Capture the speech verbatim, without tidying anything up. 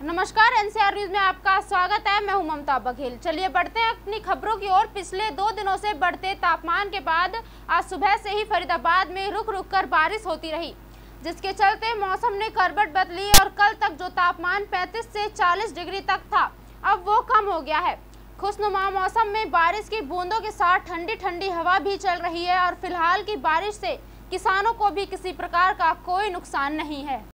नमस्कार, NCR news में आपका स्वागत है। मैं हूं ममता बघेल। चलिए बढ़ते हैं अपनी खबरों की ओर। पिछले दो दिनों से बढ़ते तापमान के बाद आज सुबह से ही फरीदाबाद में रुक रुक कर बारिश होती रही, जिसके चलते मौसम ने करवट बदली और कल तक जो तापमान पैंतीस से चालीस डिग्री तक था, अब वो कम हो गया है। खुशनुमा मौसम में बारिश की बूंदों के साथ ठंडी ठंडी हवा भी चल रही है और फिलहाल की बारिश से किसानों को भी किसी प्रकार का कोई नुकसान नहीं है।